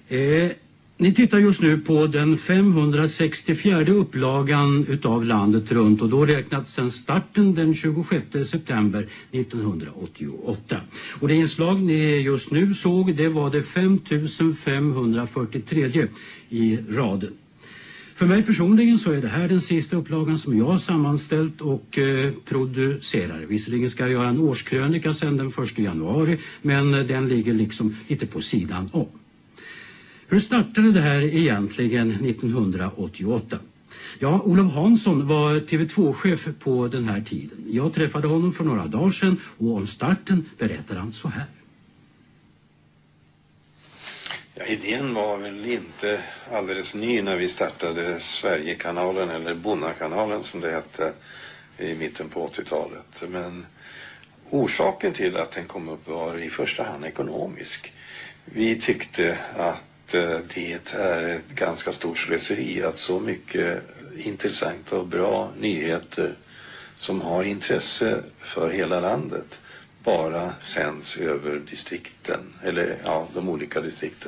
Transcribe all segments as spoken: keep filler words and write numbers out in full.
Eh, ni tittar just nu på den femhundrasextiofjärde upplagan utav Landet runt, och då räknat sedan starten den tjugosjätte september nittonhundraåttioåtta. Och det inslag ni just nu såg, det var det femtusenfemhundrafyrtiotre i raden. För mig personligen så är det här den sista upplagan som jag har sammanställt och eh, producerar. Visserligen ska jag göra en årskrönika sedan den första januari, men den ligger liksom lite på sidan om. Hur startade det här egentligen nittonhundraåttioåtta? Ja, Olof Hansson var T V två-chef på den här tiden. Jag träffade honom för några dagar sedan, och om starten berättar han så här. Ja, idén var väl inte alldeles ny när vi startade Sverigekanalen, eller Bonnakanalen som det hette, i mitten på åttiotalet. Men orsaken till att den kom upp var i första hand ekonomisk. Vi tyckte att det är ett ganska stort slöseri att så mycket intressanta och bra nyheter som har intresse för hela landet bara sänds över distrikten, eller ja, de olika distrikten.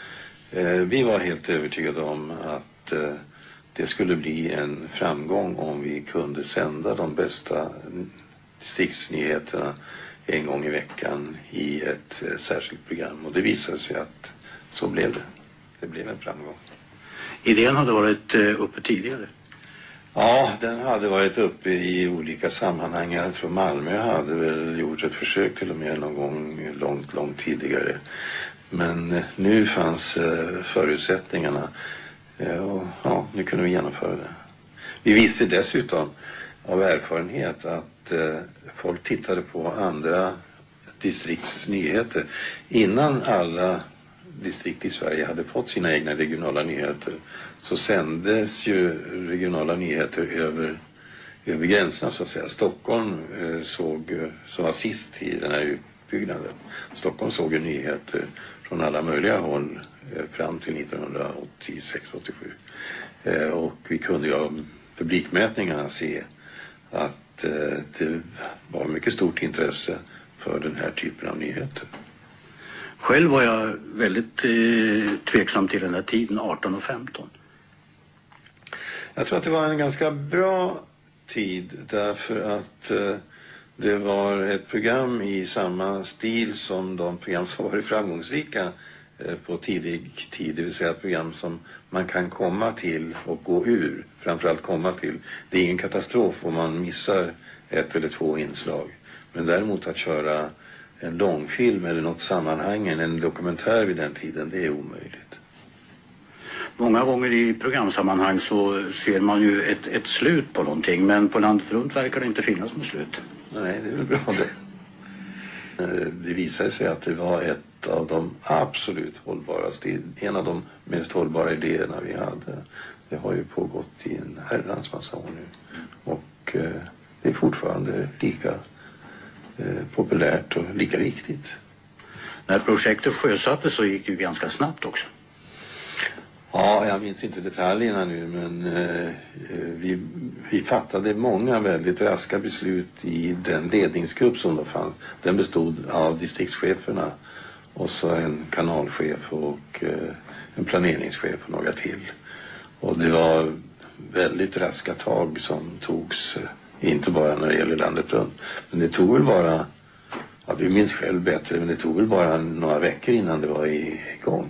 Vi var helt övertygade om att det skulle bli en framgång om vi kunde sända de bästa distriktsnyheterna en gång i veckan i ett särskilt program, och det visade sig att så blev det. Det blev en framgång. Idén hade varit uppe tidigare? Ja, den hade varit uppe i olika sammanhang. Jag tror Malmö hade väl gjort ett försök till och med någon gång långt, långt tidigare. Men nu fanns förutsättningarna, och ja, nu kunde vi genomföra det. Vi visste dessutom av erfarenhet att folk tittade på andra distriktsnyheter innan alla distrikt i Sverige hade fått sina egna regionala nyheter. Så sändes ju regionala nyheter över, över gränserna så att säga. Stockholm eh, såg, som var sist i den här utbyggnaden, Stockholm såg ju nyheter från alla möjliga håll eh, fram till nittonhundraåttiosex åttiosju. Eh, och vi kunde ju av publikmätningarna se att eh, det var mycket stort intresse för den här typen av nyheter. Själv var jag väldigt eh, tveksam till den här tiden, arton och femton. Jag tror att det var en ganska bra tid därför att eh, det var ett program i samma stil som de program som varit framgångsrika eh, på tidig tid. Det vill säga ett program som man kan komma till och gå ur, framförallt komma till. Det är ingen katastrof om man missar ett eller två inslag. Men däremot att köra en långfilm eller något sammanhang, en dokumentär vid den tiden, det är omöjligt. Många gånger i programsammanhang så ser man ju ett, ett slut på någonting, men på Landet runt verkar det inte finnas något slut. Nej, det är väl bra det. Det visade sig att det var ett av de absolut hållbaraste, en av de mest hållbara idéerna vi hade. Det har ju pågått i en herrans massa år nu. Och det är fortfarande lika populärt och lika viktigt. När projektet sjösattes så gick det ju ganska snabbt också. Ja, jag minns inte detaljerna nu, men eh, vi, vi fattade många väldigt raska beslut i den ledningsgrupp som då fanns. Den bestod av distriktscheferna och så en kanalchef och eh, en planeringschef och några till. Och det var väldigt raska tag som togs, eh, inte bara när det gäller Landet runt. Men det tog väl bara, ja du minns själv bättre, men det tog väl bara några veckor innan det var igång.